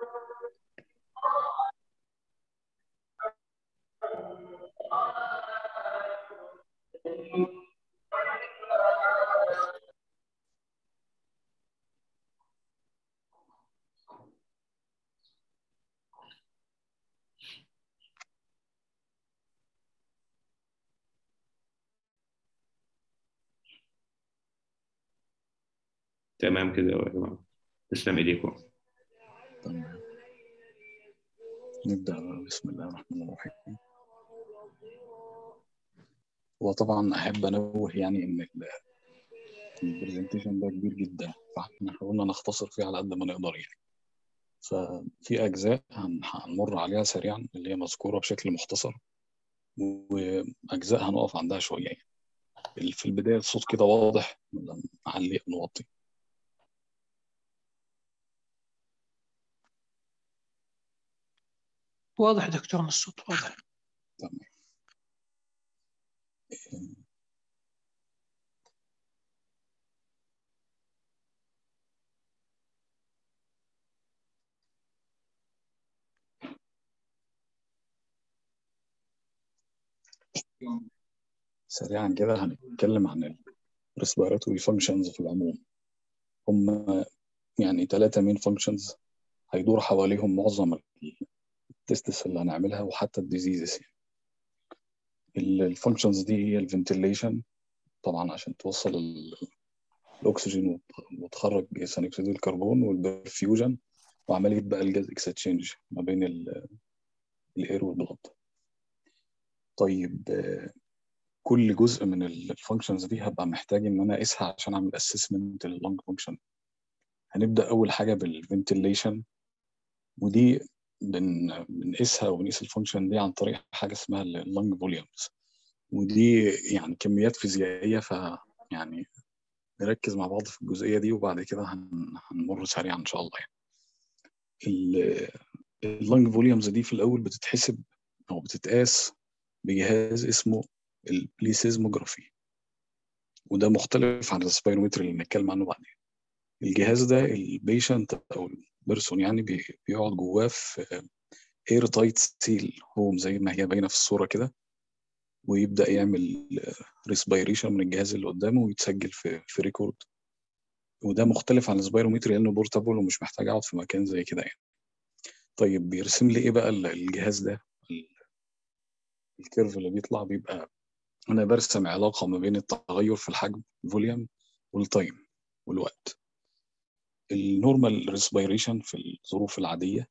تمام كده يا جماعة، تسلم إيديكم. تمام. نبدأ. بسم الله الرحمن الرحيم. وطبعا أحب أنوه يعني إن البرزنتيشن ده كبير جدا، فاحنا حاولنا نختصر فيه على قد ما نقدر يعني. ففي أجزاء هنمر عليها سريعا اللي هي مذكورة بشكل مختصر، وأجزاء هنقف عندها شوية يعني. في البداية الصوت كده واضح ولا نعلي نوطي؟ واضح دكتور، من الصوت واضح. تمام. سريعا كده هنتكلم عن الريسبيراتوري فانكشنز في العموم. هم يعني 3 مين فانكشنز هيدور حواليهم معظم التستس اللي هنعملها وحتى الديزيزز يعني. الفانكشنز دي هي الفنتيليشن طبعا عشان توصل الاكسجين وتخرج ثاني اكسيد الكربون، والبرفيوجن وعمليه بقى الجاز اكستشينج ما بين الاير والبلد. طيب كل جزء من الفانكشنز دي هبقى محتاج ان انا اقيسها عشان اعمل اسسمنت لللنج فانكشن. هنبدا اول حاجه بالفنتيليشن، ودي بنقيسها وبنقيس الفانكشن دي عن طريق حاجه اسمها اللنج فوليومز، ودي يعني كميات فيزيائيه، ف يعني نركز مع بعض في الجزئيه دي وبعد كده هنمر سريعا ان شاء الله يعني. اللنج فوليومز دي في الاول بتتحسب او بتتقاس بجهاز اسمه البليسيزموجرافي، وده مختلف عن السبيرومتر اللي بنتكلم عنه بعدين. الجهاز ده البيشنت او البيرسون يعني بيقعد جواه في اير تايت سيل هوم زي ما هي باينه في الصوره كده، ويبدا يعمل ريسبيريشن من الجهاز اللي قدامه ويتسجل في ريكورد. وده مختلف عن السبيرومتر لانه بورتابل ومش محتاج اقعد في مكان زي كده يعني. طيب بيرسم لي ايه بقى الجهاز ده؟ الكيرف اللي بيطلع بيبقى انا برسم علاقه ما بين التغير في الحجم الفوليوم والتايم والوقت. النورمال ريسبيريشن في الظروف العاديه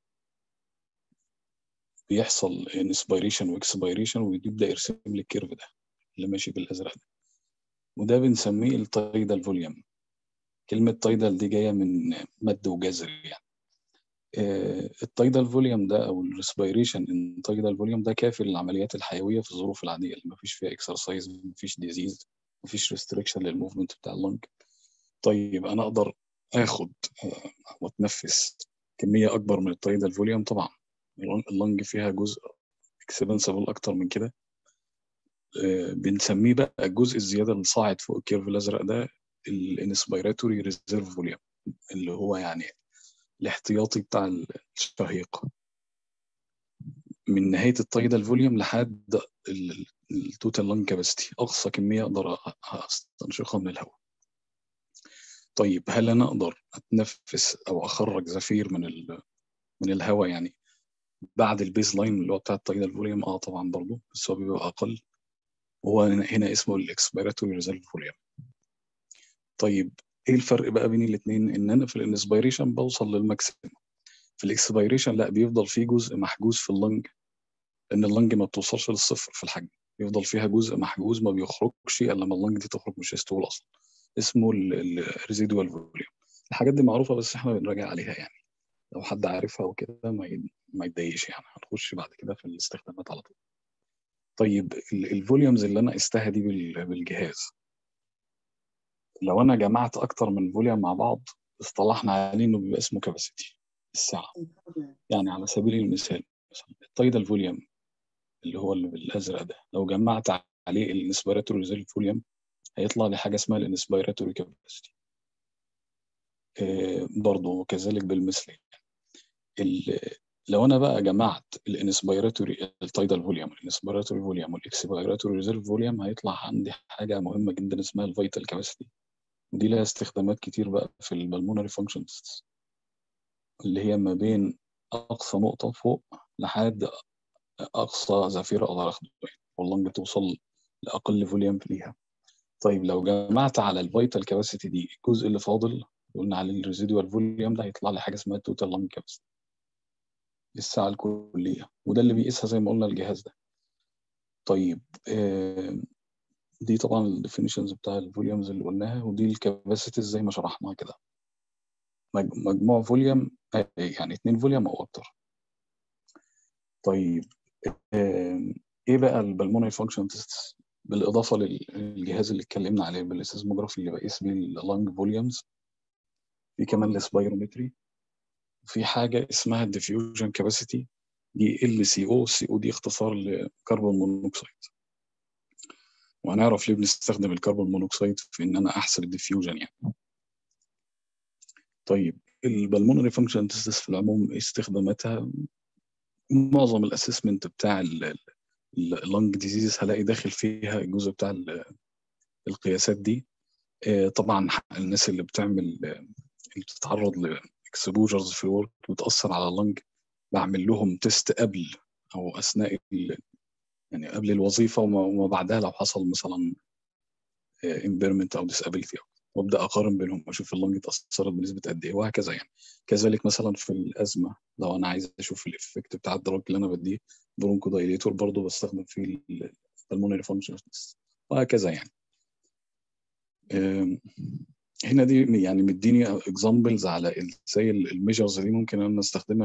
بيحصل انسبيريشن واكسبيريشن، ويبدا يرسم لي الكيرف ده اللي ماشي بالازرق ده، وده بنسميه التايدال فوليوم. كلمه تايدال دي جايه من مد وجزر يعني. التايدال فوليوم ده او الريسبيريشن ان تايدال فوليوم ده كافي للعمليات الحيويه في الظروف العاديه اللي ما فيش فيها اكسرسايز، ما فيش ديزيز، ما فيش ريستريكشن للموفمنت بتاع اللنج. طيب انا اقدر اخد واتنفس كميه اكبر من التايدال فوليوم؟ طبعا اللنج فيها جزء اكسبنسبل اكتر من كده، بنسميه بقى الجزء الزياده اللي صاعد فوق الكيرف الازرق ده الانسبيراتوري ريزيرف فوليوم، اللي هو يعني الاحتياطي بتاع الشهيق. من نهايه التايدال فوليوم لحد التوتال لانج كاباسيتي، اقصى كميه اقدر استنشقها من الهواء. طيب هل انا اقدر اتنفس او اخرج زفير من الهواء يعني بعد البيز لاين اللي هو بتاع التايدال فوليوم؟ طبعا برضه، بس هو بيبقى اقل، وهو هنا اسمه الاكسبيراتوري ريزيرف فوليوم. طيب ايه الفرق بقى بين الاثنين؟ ان انا في الانسبيريشن بوصل للماكسيمم، في الاكسبيريشن لا، بيفضل فيه جزء محجوز في اللنج، لان اللنج ما بتوصلش للصفر في الحجم، بيفضل فيها جزء محجوز ما بيخرجش الا لما اللنج دي تخرج من السيستول اصلا، اسمه الريزيدوال فوليوم. الحاجات دي معروفه بس احنا بنراجع عليها يعني، لو حد عارفها وكده ما يتضايقش يعني، هنخش بعد كده في الاستخدامات على طول. طيب الفوليومز اللي انا قستها دي بالجهاز، لو انا جمعت اكتر من فوليوم مع بعض اصطلحنا عليه انه بيبقى اسمه كاباسيتي السعه. يعني على سبيل المثال مثلا التايدال فوليوم اللي هو اللي بالازرق ده، لو جمعت عليه الانسبيراتوري ريزيرف فوليوم هيطلع لي حاجه اسمها الانسبيراتوري كاباسيتي. برضه كذلك بالمثل. لو انا بقى جمعت الانسبيراتوري التايدال فوليوم الانسبيراتوري فوليوم والاكسبيراتوري ريزيرف فوليوم هيطلع عندي حاجه مهمه جدا اسمها الفيتال كاباسيتي، ودي لها استخدامات كتير بقى في البلمونري فانكشن تيست، اللي هي ما بين اقصى نقطه فوق لحد اقصى زفيره اقدر اخده يعني، واللنج توصل لاقل فوليوم ليها. طيب لو جمعت على الفيتال كاباسيتي دي الجزء اللي فاضل، قلنا على الريزيدوال فوليوم ده، هيطلع لي حاجه اسمها التوتال لنج كاباسيتي للساعه الكليه، وده اللي بيقيسها زي ما قلنا الجهاز ده. طيب دي طبعا الديفينيشنز بتاع الفوليومز اللي قلناها، ودي الكاباسيتي زي ما شرحناها كده، مجموع فوليوم يعني 2 فوليوم او اكتر. طيب ايه بقى البلمونري فانكشن تيست بالاضافه للجهاز اللي اتكلمنا عليه بالسيزموجرافي اللي بقيس بيه اللنج فوليومز؟ في كمان السبايرومتري، في حاجه اسمها الديفيوجن كاباسيتي، دي LCO. CO دي اختصار لكربون مونوكسيد، وهنعرف ليه بنستخدم الكربون مونوكسيد في ان انا احسب الديفيوجن يعني. طيب البلمونري فانكشن تيست في العموم استخداماتها، معظم الاسسمنت بتاع اللنج ديزيز هلاقي داخل فيها الجزء بتاع القياسات دي. طبعا الناس اللي بتتعرض لاكسبوجرز في الورك وتأثر على اللنج، بعمل لهم تيست قبل او اثناء يعني قبل الوظيفه وما بعدها لو حصل مثلا امبيرمنت او ديسابيلتي، وابدا اقارن بينهم اشوف اللنج اتاثرت بنسبه قد ايه وهكذا يعني. كذلك مثلا في الازمه لو انا عايز اشوف الافكت بتاع الدراج اللي انا بديه برونكو دايليتور، برضه بستخدم فيه البلمونري فانكشن وهكذا يعني. هنا دي يعني مديني اكزامبلز على ازاي الميجرز دي ممكن انا استخدمها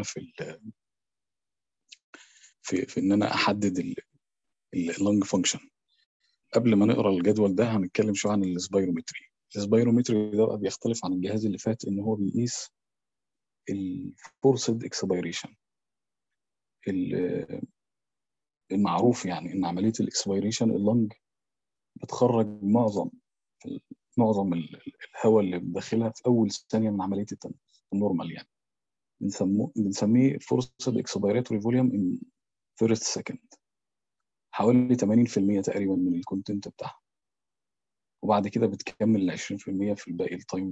في ان انا احدد اللنج فانكشن. قبل ما نقرا الجدول ده هنتكلم شويه عن السبايرومتري. السبايرومتري ده بقى بيختلف عن الجهاز اللي فات ان هو بيقيس الفورسد اكسبيريشن. المعروف يعني ان عمليه الاكسبيريشن اللنج بتخرج معظم الهواء اللي بداخلها في اول ثانيه من عمليه التنفس النورمال يعني. بنسميه فرصة اكسبيراتوري فوليوم ان فيرست سكند، حوالي 80% تقريبا من الكونتنت بتاعها، وبعد كده بتكمل 20% في الباقي التايم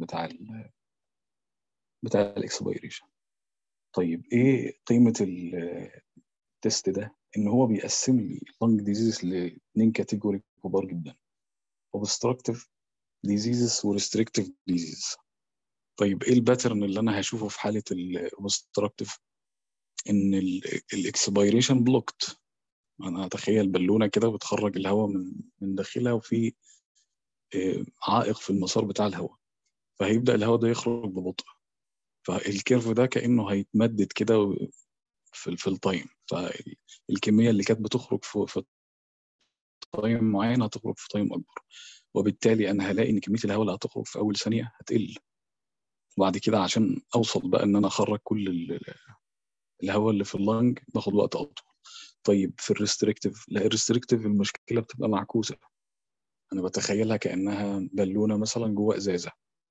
بتاع الاكسبيريشن. طيب ايه قيمة التست ده؟ ان هو بيقسم لي اللنج ديزيز لاثنين كاتيجوري كبار جدا، اوبستراكتيف ديزيزز وريستريكتيف ديزيز. طيب ايه الباترن اللي انا هشوفه في حالة الاوبستراكتيف؟ ان الاكسبيريشن بلوكت، انا اتخيل بالونه كده بتخرج الهواء من داخلها، وفي عائق في المسار بتاع الهواء، فهيبدا الهواء ده يخرج ببطء، فالكيرف ده كانه هيتمدد كده في التايم، فالكميه اللي كانت بتخرج في تايم معين هتخرج في تايم اكبر، وبالتالي انا هلاقي ان كميه الهواء اللي هتخرج في اول ثانيه هتقل، وبعد كده عشان اوصل بقى ان انا اخرج كل الهواء اللي في اللنج باخد وقت اطول. طيب في الريستريكتيف، لا الريستريكتيف المشكله بتبقى معكوسه، انا بتخيلها كانها بالونه مثلا جوه ازازه،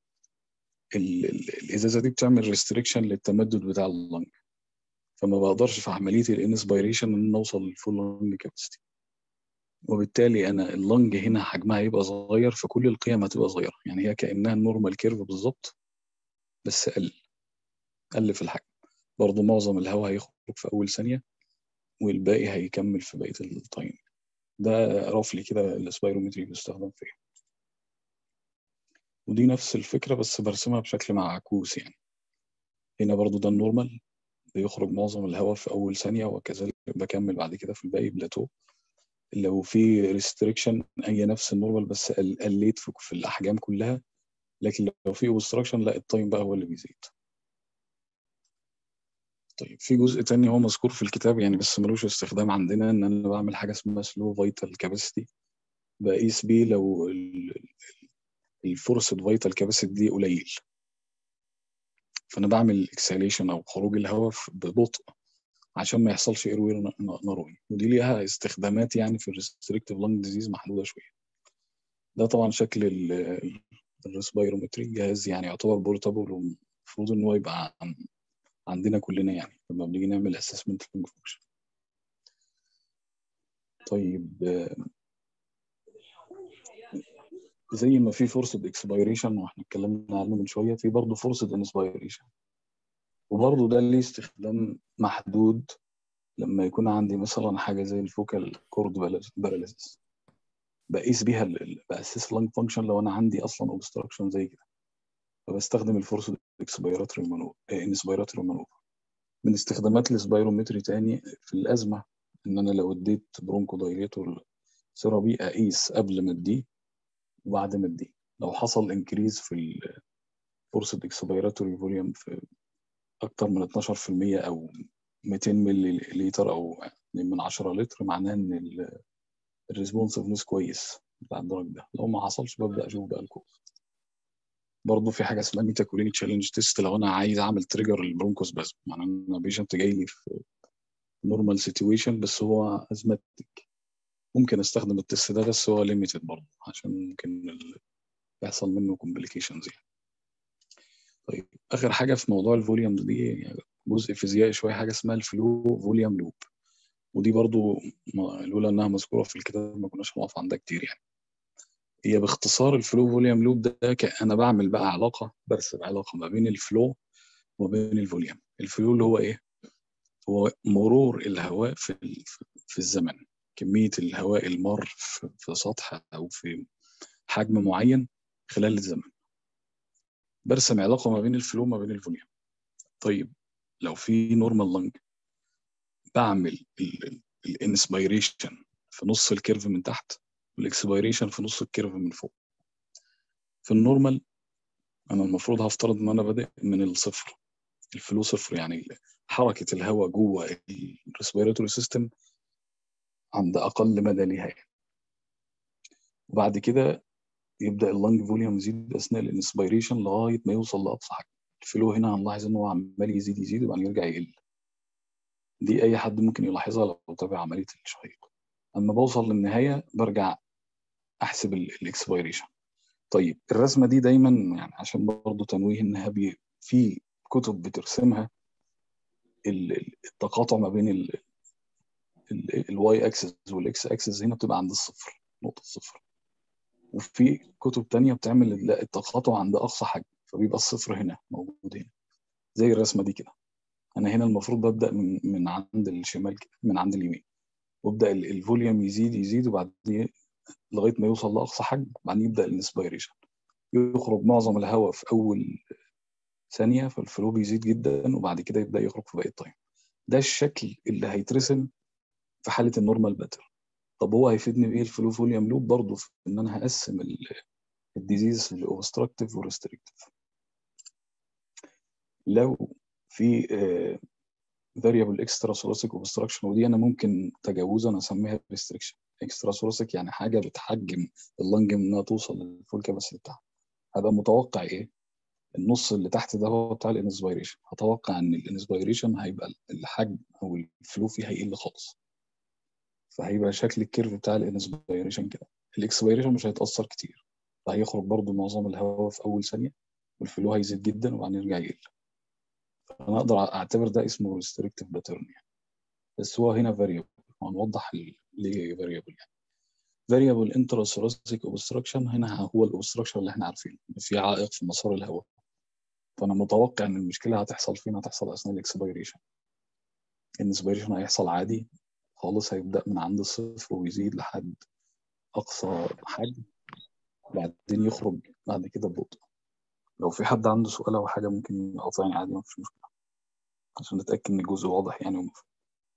الازازه دي بتعمل ريستريكشن للتمدد بتاع اللنج، فما بقدرش في عمليه الانسبيريشن ان اوصل للفول لنج كاباسيتي، وبالتالي انا اللنج هنا حجمها هيبقى صغير، فكل القيم هتبقى صغيره، يعني هي كانها النورمال كيرف بالظبط بس قل في الحجم. برضه معظم الهواء هيخرج في اول ثانيه والباقي هيكمل في بقيه التايم. ده رفلي كده السبايرومتري بيستخدم فيه، ودي نفس الفكرة بس برسمها بشكل معكوس يعني. هنا برضو ده النورمال، بيخرج معظم الهواء في أول ثانية، وكذلك بكمل بعد كده في الباقي بلاتو. لو في ريستريكشن هي نفس النورمال بس قليت في الأحجام كلها، لكن لو في اوبستراكشن لا التايم بقى هو اللي بيزيد. طيب في جزء تاني هو مذكور في الكتاب يعني بس ملوش استخدام عندنا، ان انا بعمل حاجه اسمها سلو فيتال كاباسيتي، بقيس بيه لو الفورسد فيتال كاباسيتي دي قليل، فانا بعمل اكساليشن او خروج الهواء ببطء عشان ما يحصلش ايروير نروي، ودي ليها استخدامات يعني في الريستريكتيف لانج ديزيز محدوده شويه. ده طبعا شكل الريسبيرومتري، جهاز يعني يعتبر بورتابل، ومفروض ان هو يبقى عندنا كلنا يعني لما بنيجي نعمل اسسمنت لونج فانكشن. طيب زي ما في فرصه اكسبيريشن واحنا اتكلمنا عنه من شويه، في برضه فرصه انسبيريشن، وبرضه ده ليه استخدام محدود لما يكون عندي مثلا حاجه زي الفوكال كورد باراليسيس، بقيس بيها باسس لانج فانكشن لو انا عندي اصلا اوبستراكشن زي كده، فبستخدم الفورس اكسبيراتوري مانوفر. من استخدامات السبايرومتري تاني في الازمه، ان انا لو اديت برونكو دايليتور ثيرابي اقيس قبل ما اديه وبعد ما اديه، لو حصل انكريز في الفورس اكسبيراتوري فوليوم في اكتر من 12% او 200 ملي لتر او 2 من 10 لتر، معناه ان الريسبونسفنس كويس بتاع الدرج ده. لو ما حصلش ببدا اشوف بقى الكوز. برضه في حاجه اسمها ميتاكوليني تشالنج تيست، لو انا عايز اعمل تريجر للبرونكوس بس، يعني انا بيشنت جاي لي في نورمال سيتويشن بس هو ازمتك، ممكن استخدم التست ده، بس هو ليميتد برضه عشان ممكن يحصل منه كومبليكيشنز يعني. طيب اخر حاجه في موضوع الفوليومز دي يعني جزء فيزيائي شويه، حاجه اسمها الفلو فوليوم لوب، ودي برضو لولا انها مذكوره في الكتاب ما كناش هنقف عندها كتير يعني. هي باختصار الفلو فوليوم لوب ده انا بعمل بقى برسم علاقه ما بين الفلو وما بين الفوليوم. الفلو اللي هو ايه؟ هو مرور الهواء في الزمن، كميه الهواء المار في سطح او في حجم معين خلال الزمن. برسم علاقه ما بين الفلو وما بين الفوليوم. طيب لو في نورمال لانج، بعمل الانسبيريشن في نص الكيرف من تحت والاكسبيريشن في نص الكيرف من فوق. في النورمال انا المفروض هفترض ان انا بادئ من الصفر، الفلو صفر، يعني حركه الهواء جوه الريسبيراتوري سيستم عند اقل مدى ليها، وبعد كده يبدا اللنج فوليوم يزيد اثناء الانسبيريشن لغايه ما يوصل لاقصى حاجه. الفلو هنا هنلاحظ ان هو عمال يزيد يزيد وبعدين يرجع يقل، دي اي حد ممكن يلاحظها لو تابع عمليه الشهيق. اما بوصل للنهايه برجع احسب الاكسبيريشن. طيب الرسمه دي دايما يعني عشان برضه تنويه انها في كتب بترسمها التقاطع ما بين الواي اكسس والاكس اكسس، هنا بتبقى عند الصفر، نقطه الصفر. وفي كتب تانية بتعمل التقاطع عند اقصى حجم، فبيبقى الصفر هنا موجود هنا زي الرسمه دي كده. انا هنا المفروض ببدا من عند الشمال كده، من عند اليمين، وابدا الفوليوم يزيد يزيد وبعدين لغايه ما يوصل لاقصى حجم، بعدين يبدا الانسبيريشن، يخرج معظم الهواء في اول ثانيه، فالفلو بيزيد جدا وبعد كده يبدا يخرج في باقي التايم. ده الشكل اللي هيترسم في حاله النورمال باتر. طب هو هيفيدني بايه الفلو فوليوم لوب؟ برضه في ان انا هقسم الديزيز لاوبستراكتيف وريستريكتيف. لو في فاريبل اكسترا ثوراسيك اوبستراكشن، ودي انا ممكن تجاوزا اسميها ريستريكشن. اكسترا ثوراسيك يعني حاجه بتحجم اللنج من انها توصل للفول كاباسيتي بتاعها. هبقى متوقع ايه؟ النص اللي تحت ده هو بتاع الانسبيريشن، هتوقع ان الانسبيريشن هيبقى الحجم او الفلو فيه هيقل خالص، فهيبقى شكل الكيرف بتاع الانسبيريشن كده. الاكسبيريشن مش هيتاثر كتير، فهيخرج برضو معظم الهواء في اول ثانيه والفلو هيزيد جدا وبعدين يرجع يقل. فانا اقدر اعتبر ده اسمه ريستريكتيف باترن يعني. بس هو هنا فاريبل، وهنوضح ليه فاريبل يعني. فاريبل انترا ثوراسيك اوبستراكشن، هنا هو الاوبستراكشن اللي احنا عارفينه، في عائق في مسار الهواء، فانا متوقع ان المشكله هتحصل فين؟ هتحصل اثناء الاكسبيريشن. الانسبيريشن هيحصل عادي خالص، هيبدا من عند الصفر ويزيد لحد اقصى حجم، بعدين يخرج بعد كده ببطء. لو في حد عنده سؤال او حاجه ممكن يقاطعني عادي، مفيش مشكله، عشان نتاكد ان الجزء واضح يعني ومفهوم.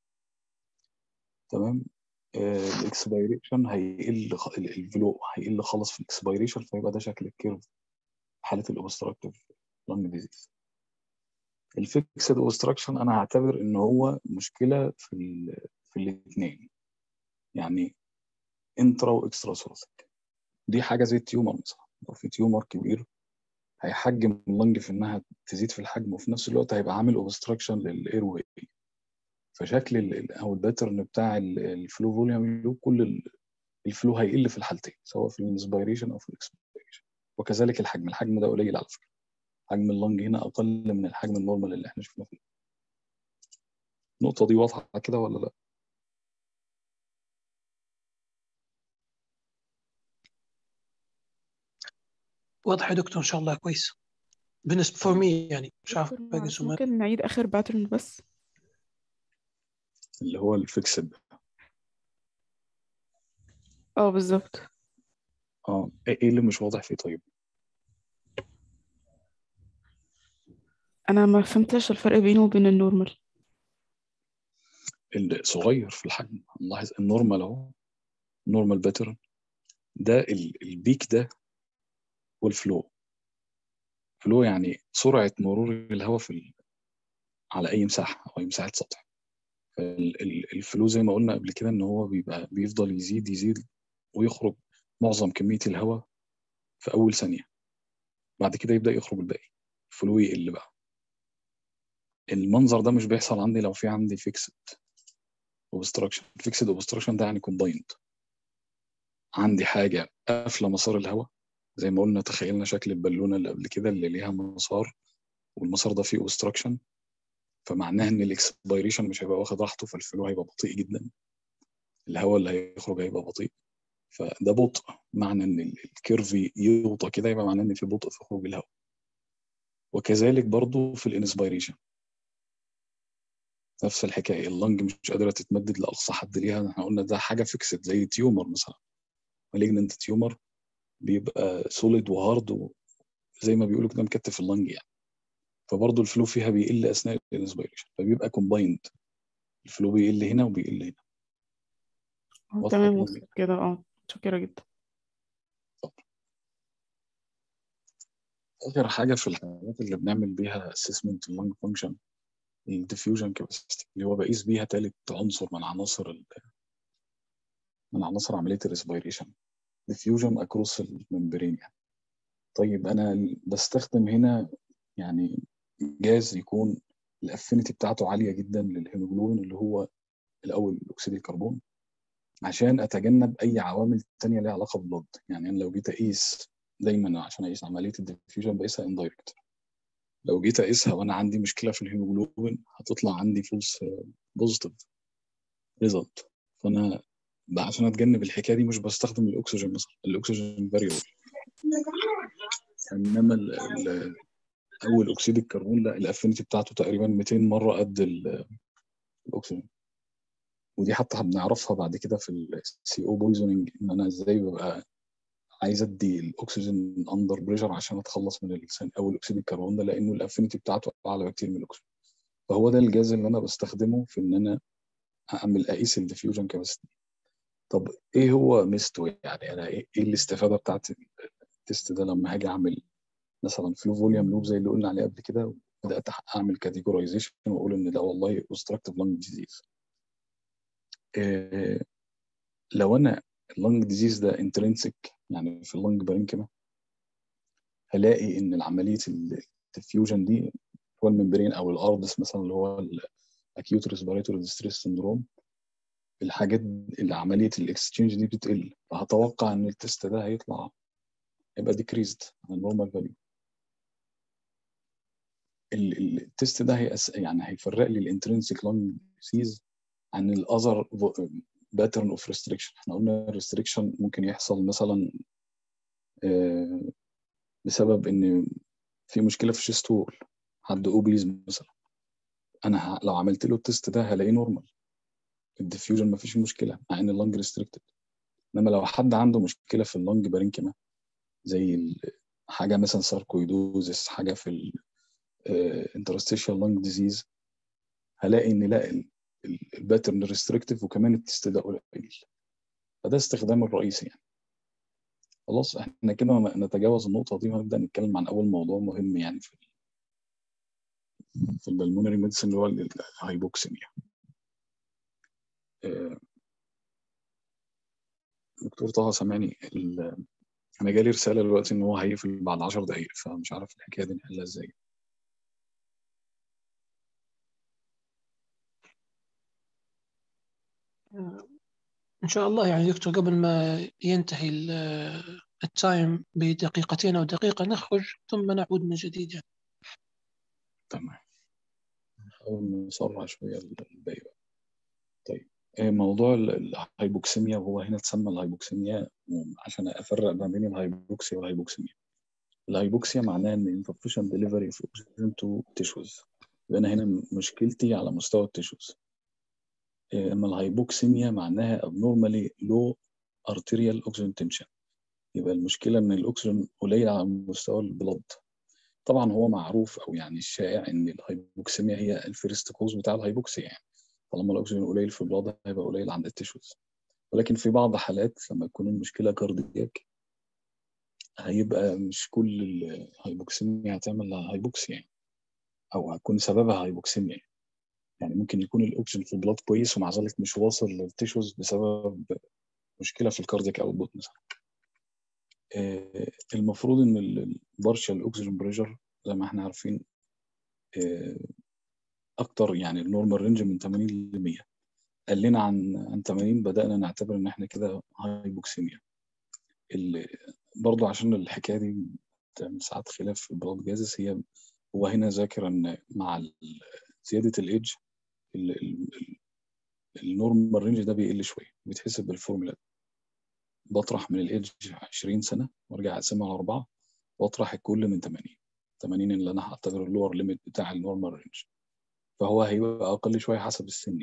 تمام. الاكسبيريشن هيقل، الفلو هيقل خالص في الاكسبيريشن، فيبقى ده شكل الكيرف في حاله الاوبستراكتيف لانج ديزيز. الفيكسد اوبستراكشن انا هعتبر ان هو مشكله في الاثنين، يعني انترا واكسترا ثوراسيك. دي حاجه زي التيومر مثلا، لو في تيومر كبير هيحجم اللنج في انها تزيد في الحجم، وفي نفس الوقت هيبقى عامل اوبستراكشن للاير واي. فشكل او الباترن بتاع الفلو فوليوم لوب، كل الفلو هيقل في الحالتين، سواء في الانسبيريشن او في الاكسبيريشن. وكذلك الحجم ده قليل على فكره، حجم اللنج هنا اقل من الحجم النورمال اللي احنا شفناه فيه. النقطة دي واضحة كده ولا لا؟ واضح يا دكتور، إن شاء الله كويس بالنسبة فور مي، يعني مش عارف دكتور باقي معلش الزملاء. ممكن نعيد آخر باترن بس؟ اللي هو الفيكسد. بالظبط. ايه اللي مش واضح فيه طيب؟ أنا ما فهمتش الفرق بينه وبين النورمال. الصغير في الحجم. نلاحظ النورمال اهو، نورمال باترن ده البيك ده والفلو. فلو يعني سرعة مرور الهواء على أي مساحة أو أي مساحة سطح. الفلو زي ما قلنا قبل كده إن هو بيفضل يزيد يزيد ويخرج معظم كمية الهواء في أول ثانية، بعد كده يبدأ يخرج الباقي، الفلو يقل بقى. المنظر ده مش بيحصل عندي لو في عندي فيكسد اوبستراكشن. فيكسد اوبستراكشن ده يعني كومبايند، عندي حاجة قافلة مسار الهواء زي ما قلنا. تخيلنا شكل البالونة اللي قبل كده اللي ليها مسار، والمسار ده فيه اوبستراكشن، فمعناها ان الاكسبيريشن مش هيبقى واخد راحته، فالفلو هيبقى بطيء جدا، الهواء اللي هيخرج هيبقى بطيء، فده بطء. معنى ان الكيرف يوطى كده يبقى معناه ان في بطء في خروج الهواء. وكذلك برضو في الانسبيريشن نفس الحكايه، اللنج مش قادره تتمدد لاقصى حد ليها. احنا قلنا ده حاجه فيكسد زي تيومر مثلا، مالجننت تيومر بيبقى سوليد وهارد وزي ما بيقولوا كده مكتف اللنج يعني. فبرضه الفلو فيها بيقل اثناء الانسبيريشن، فبيبقى كومبايند، الفلو بيقل هنا وبيقل هنا. واضحه تمام، كده؟ وصلت كده. شكرا جدا. اخر حاجه في الحاجات اللي بنعمل بيها اسسمنت اللنج فانكشن الديفيوجن كاباسيتي، اللي هو بقيس بيها ثالث عنصر من عناصر عمليه الريسبيريشن، ديفيوجن اكروس الممبرين يعني. طيب انا بستخدم هنا يعني جاز يكون الافينيتي بتاعته عاليه جدا للهيموجلوبين اللي هو الاول اكسيد الكربون، عشان اتجنب اي عوامل تانية ليها علاقه بالبلد. يعني انا لو جيت اقيس دايما عشان اقيس عمليه الديفيوجن بقيسها اندايركت، لو جيت اقيسها وانا عندي مشكله في الهيموجلوبين هتطلع عندي فولس بوزيتيف ريزلت. فانا عشان اتجنب الحكايه دي مش بستخدم الاكسجين مثلا، الاكسجين فاريبل. انما اول اكسيد الكربون لا، الافينيتي بتاعته تقريبا 200 مره قد الاكسجين. ودي حتى بنعرفها بعد كده في السي او بويزنينج، ان انا ازاي ببقى عايز ادي الاكسجين اندر بريشر عشان اتخلص من اول اكسيد الكربون ده، لانه الافينيتي بتاعته اعلى بكتير من الاكسجين. فهو ده الجاز اللي انا بستخدمه في ان انا اعمل اقيس الديفيوجن كاباسيتي. طب ايه هو ميزته؟ يعني انا ايه الاستفاده بتاعت التست ده لما هاجي اعمل مثلا فلو فوليوم لوب زي اللي قلنا عليه قبل كده، وبدات اعمل كاتيجورايزيشن واقول ان ده والله اوبستراكتيف لانج ديزيز. لو انا اللانج ديزيز ده انترنسك يعني في اللانج بارينكيما، هلاقي ان العمليه الديفيوجن دي هو الممبرين او الاردس مثلا اللي هو الاكيوت ريسبيراتوري ديستريس سندروم، الحاجات اللي عمليه الاكستشينج دي بتقل، فهتوقع ان التست ده هيبقى ديكريزد عن النورمال فاليو. التست ده يعني هيفرق لي الانترنسك لانج ديزيز عن الاذر باترن اوف ريستريكشن. احنا قلنا الريستريكشن ممكن يحصل مثلا بسبب ان في مشكله في الشيست وول، حد اوبيز مثلا، انا لو عملت له التست ده هلاقيه نورمال، الديفيوجن مفيش مشكله مع ان اللنج ريستريكتد. انما لو حد عنده مشكله في اللنج بارينكيما زي حاجه مثلا ساركويدوزس، حاجه في الانترستيشال لانج ديزيز، هلاقي ان لا، الباترن ريستريكتيف وكمان التست ده قليل. فده استخدام الرئيسي يعني. خلاص احنا كده نتجاوز النقطه دي ونبدا نتكلم عن اول موضوع مهم يعني في البلمونري ميديسن اللي هو الهايبوكسيميا. دكتور طه سامعني؟ انا جالي رساله دلوقتي ان هو هيقفل بعد 10 دقائق، فمش عارف الحكايه دي نحلها ازاي. إن شاء الله يعني دكتور، قبل ما ينتهي التايم بدقيقتين أو دقيقة نخرج ثم نعود من جديد يعني. تمام. نحاول نسرع شوية الباقي بقى. طيب موضوع الهايبوكسيميا، وهو هنا تسمى الهايبوكسيميا عشان أفرق ما بين الهايبوكسيا والهايبوكسيميا. الهايبوكسيا معناها إن insufficient delivery of oxygen to tissues، يبقى أنا هنا مشكلتي على مستوى التيشوز. أما الهايبوكسيميا معناها abnormally low arterial oxygen tension، يبقى المشكلة إن الأكسجين قليل على مستوى البلد. طبعا هو معروف أو يعني الشائع إن الهايبوكسيميا هي الفيرست كوز بتاع الهايبوكسيا، يعني طالما الأكسجين قليل في البلد هيبقى قليل عند التيشوز. ولكن في بعض حالات لما تكون المشكلة كاردياك هيبقى مش كل الهايبوكسيميا هتعمل هايبوكسيا يعني، أو هتكون سببها هايبوكسيميا. يعني ممكن يكون الأكسجين في البلد كويس ومع ذلك مش واصل للتيشوز بسبب مشكلة في الكاردياك أو البطن مثلا. المفروض ان البارشال اوكسجين بريشر زي ما احنا عارفين اكتر، يعني النورمال رينج من 80 ل 100. قلنا عن 80 بدأنا نعتبر ان احنا كده هايبوكسيميا. برضو عشان الحكايه دي بتعمل ساعات خلاف في البلاد جازز، هو هنا ذاكر ان مع زياده الايدج النورمال رينج ده بيقل شويه، بيتحسب بالفورمولا. بطرح من الايدج 20 سنه وارجع اقسمها على 4 واطرح الكل من 80 اللي انا هعتبره اللور ليميت بتاع النورمال رينج، فهو هيبقى اقل شويه حسب السن.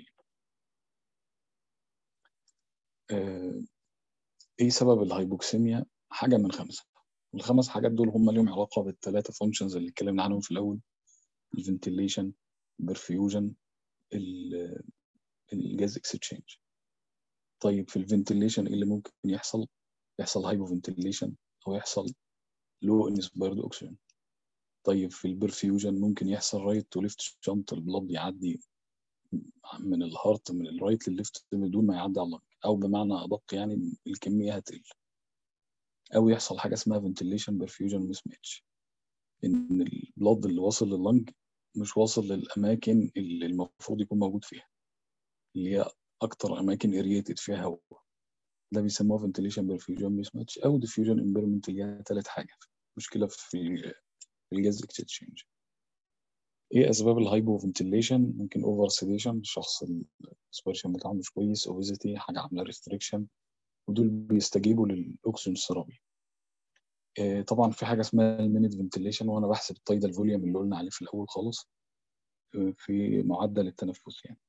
ايه سبب الهايبوكسيميا؟ حاجه من 5. الخمس حاجات دول هم ليهم علاقه بالثلاثه فانكشنز اللي اتكلمنا عنهم في الاول: الفنتيليشن، البرفيوجن، الجاز اكسشينج. طيب في الفنتيليشن ايه اللي ممكن يحصل هايبوفنتيليشن او يحصل لو انسبيرد اوكسجين. طيب في البرفيوجن ممكن يحصل رايت تو ليفت شنط، البلد يعدي من الهارت من الرايت للليفت بدون ما يعدي على اللنج، او بمعنى ادق يعني الكميه هتقل. او يحصل حاجه اسمها فنتيليشن برفيوجن مس ماتش، ان البلد اللي واصل لللنج مش واصل للاماكن اللي المفروض يكون موجود فيها، اللي هي اكتر اماكن اريتد فيها هواء. ده بيسموه فنتيليشن برفيوجن مس ماتش او ديفيوجن امبيرمنت، اللي هي ثالث حاجه مشكله في الجاز اكسشينج. ايه اسباب الهايبو فنتيليشن؟ ممكن اوفر سيديشن، الشخص الاسبيريشن بتاعه مش كويس، اوبيزيتي، حاجه عامله ريستريكشن، ودول بيستجيبوا للاكسجين السرابي. طبعا في حاجه اسمها المينيت فنتيليشن، وانا بحسب التايدال فوليوم اللي قلنا عليه في الاول خالص في معدل التنفس يعني.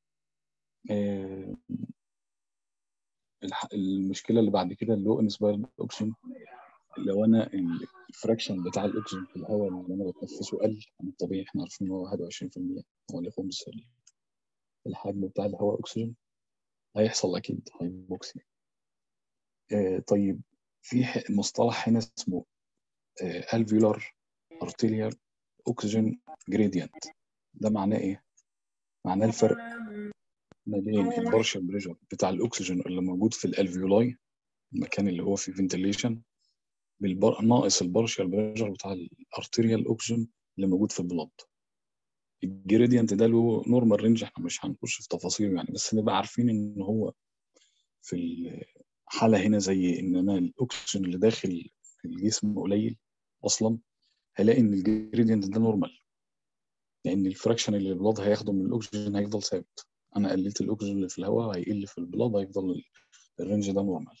المشكله اللي بعد كده اللو انسبايرد اوكسجين، لو انا الفراكشن بتاع الاكسجين في الهواء اللي انا بتنفسه قل عن الطبيعي. احنا عارفين ان هو 21%، هو اللي خمس الحجم بتاع الهواء اكسجين، هيحصل اكيد هايبوكسيا. طيب في مصطلح هنا اسمه alveolar arterial oxygen gradient. ده معناه ايه؟ معناه الفرق ما بين البارشال بريشر بتاع الاكسجين اللي موجود في الالفيولاي، المكان اللي هو فيه فنتيليشن، ناقص البارشال بريشر بتاع الارتيريال اوكسجين اللي موجود في البلد. الجريدينت ده له نورمال رينج، احنا مش هنخش في تفاصيل يعني، بس نبقى عارفين ان هو في الحاله هنا زي ان انا الاكسجين اللي داخل الجسم قليل اصلا، هلاقي ان الجريدينت ده نورمال، لان الفراكشن اللي البلاد هياخده من الاكسجين هيفضل ثابت. انا قللت الاكسجين اللي في الهواء هيقل في البلاد، هيفضل الرينج ده نورمال.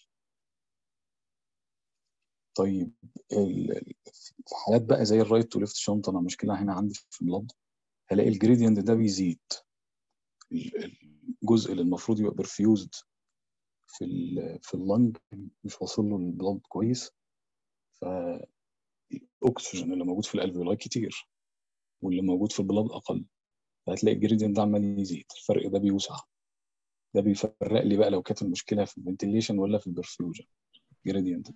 طيب في حالات بقى زي الرايت تو ليفت شنط، انا مشكله هنا عندي في البلاد، هلاقي الجريدينت ده بيزيد. الجزء اللي المفروض يبقى برفيوزد في اللنج مش واصل له البلاد كويس، فالاكسجين اللي موجود في الالفيولاي كتير واللي موجود في البلاد اقل، فهتلاقي الجريدينت ده عمال يزيد، الفرق ده بيوسع. ده بيفرق لي بقى لو كانت المشكله في الفنتيليشن ولا في البرفيوجن جريدينت.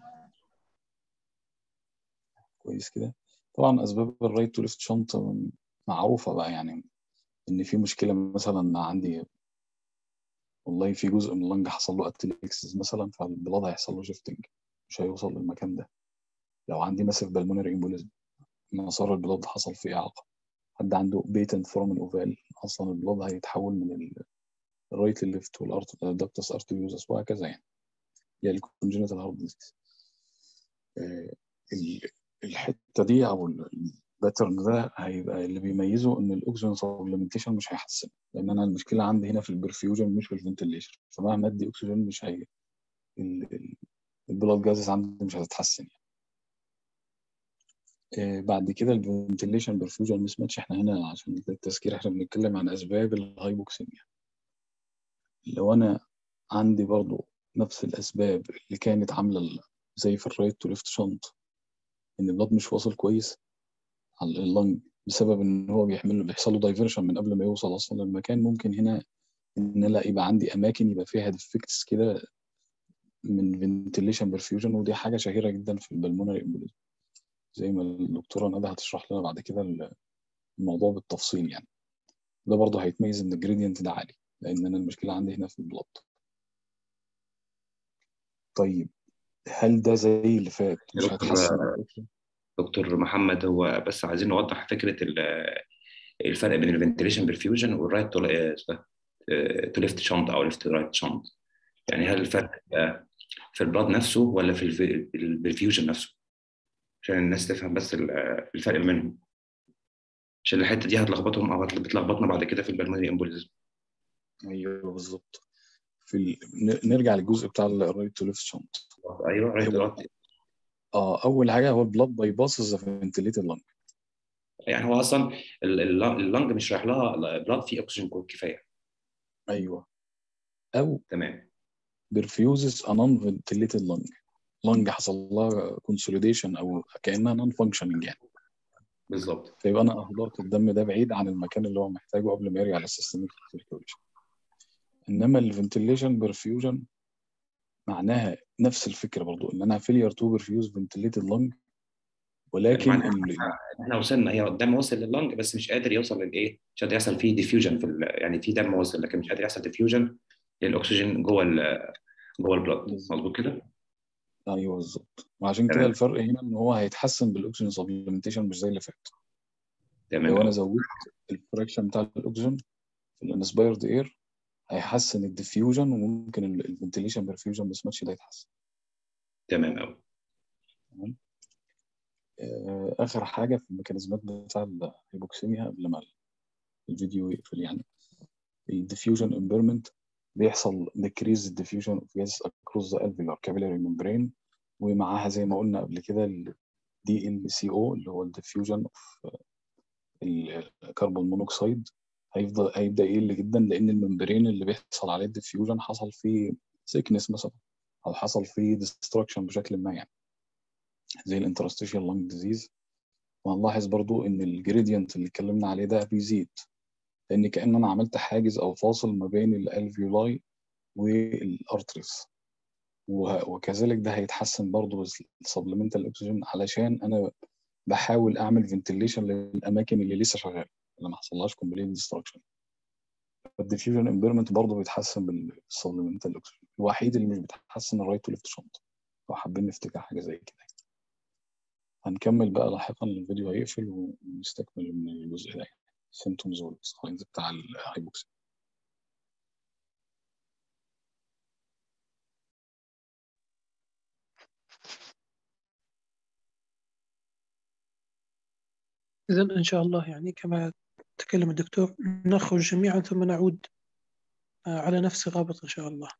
كويس كده. طبعا اسباب الرايت تو ليفت شنط معروفه بقى، يعني ان في مشكله مثلا عندي، والله في جزء من اللنج حصل له اتليكسس مثلا، فالبلاد هيحصل له شيفتنج، مش هيوصل للمكان ده. لو عندي ماسيف بالمونري امبوليزم، مسار البلاد حصل فيه اعاقه. حد عنده بيتنت فورمن اوفال، اصلا البلاد هيتحول من الرايت للليفت والدكتس ارتيوزس وهكذا يعني، اللي هي الكونجنتال هارت ديزيز. الحته دي او الباترن ده هيبقى اللي بيميزه ان الاكسجين سبلمنتيشن مش هيحسن، لان انا المشكله عندي هنا في البرفيوجن مش في الفنتليشن، فمهما ادي اكسجين مش هي البلاد جازز عندي مش هتتحسن يعني. بعد كده الفنتليشن برفيوجن مس ماتش، احنا هنا عشان التذكير احنا بنتكلم عن اسباب الهايبوكسيميا. لو انا عندي برضو نفس الاسباب اللي كانت عامله زي في الرايت تو ليفت شنط، ان البلاد مش واصل كويس على اللنج بسبب ان هو بيحصل له دايفرشن من قبل ما يوصل اصلا للمكان، ممكن هنا ان لا يبقى عندي اماكن يبقى فيها ديفكتس كده من فنتليشن برفيوجن، ودي حاجه شهيره جدا في البلمونري امبوليزم زي ما الدكتوره ندى هتشرح لنا بعد كده الموضوع بالتفصيل يعني. ده برضه هيتميز ان الجريدينت ده عالي، لان انا المشكله عندي هنا في البلاد. طيب هل ده زي اللي فات يا مش هتحسن دكتور محمد، هو بس عايزين نوضح فكره الفرق بين الفنتليشن برفيوجن والرايت تو ليفت شنط او ليفت رايت شنط. يعني هل الفرق في البلاد نفسه ولا في البرفيوجن نفسه؟ عشان الناس تفهم بس الفرق بينهم، عشان الحته دي هتلخبطهم او بتلخبطنا بعد كده في البلمونري امبوليزم. ايوه بالظبط. نرجع للجزء بتاع الرايت تو ليفت شنط. ايوه رايت رايت. اول حاجه هو البلاد باي باسز فنتليتد لنج. يعني هو اصلا اللنج مش رايح لها بلاد فيه اكسجين كفايه. ايوه. او تمام. برفيوزز انون فنتليتد لنج حصل لها كونسوليديشن او كانها نون فانكشننج يعني. بالظبط. فيبقى انا اهدرت الدم ده بعيد عن المكان اللي هو محتاجه قبل ما يرجع للسيستميك سيركيوليشن. انما الفنتليشن برفيوجن معناها نفس الفكره برضو، ان انا فيلير تو برفيوز فنتليتد لنج، يعني ولكن معناها احنا وصلنا، هي الدم وصل لللنج بس مش قادر يوصل للايه، مش قادر يحصل فيه ديفيوجن يعني في دم وصل لكن مش قادر يحصل ديفيوجن للاكسجين جوه البلد. مظبوط كده؟ ايوه بالظبط. وعشان كده تمام. الفرق هنا ان هو هيتحسن بالاكسجين سبلمنتيشن مش زي اللي فات. تمام لو انا قوي. زودت الفراكشن بتاع الاكسجين في الانسبايرد اير هيحسن الديفيوجن، وممكن الفنتليشن برفيوجن مس ماتش ده يتحسن. تمام قوي. تمام. اخر حاجه في الميكانيزمات بتاع الهيبوكسيميا قبل ما الفيديو يقفل يعني، الديفيوجن امبيرمنت بيحصل decrease الديفيوجن اوف جاز across the alveolar capillary membrane، ومعاها زي ما قلنا قبل كده دي ال سي او اللي هو الديفيوجن اوف الكربون مونوكسيد هيبدا يقل جدا، لان الممبرين اللي بيحصل عليه الديفيوجن حصل فيه سيكنس مثلا، او حصل فيه ديستركشن بشكل ما يعني، زي الانترستيشال لانج ديزيز. وهنلاحظ برضو ان الجريدينت اللي اتكلمنا عليه ده بيزيد، لان كأن انا عملت حاجز او فاصل ما بين الالفيولاي والارتريس. وكذلك ده هيتحسن برضو بالسبلمنتال اكسجين، علشان انا بحاول اعمل فنتيليشن للاماكن اللي لسه شغاله اللي ما حصلهاش كومبليت ديستراكشن. الديفيوجن امبيرمنت برضه بيتحسن بالسبلمنتال اكسجين. الوحيد اللي مش بيتحسن الرايت تو ليفت شنط، لو حابين نفتكر حاجه زي كده. هنكمل بقى لاحقا، الفيديو هيقفل ونستكمل من الجزء ده، السيمتومز والساينز بتاع الهايبوكسيا. إذا إن شاء الله يعني كما تكلم الدكتور نخرج جميعا ثم نعود على نفس الرابط إن شاء الله.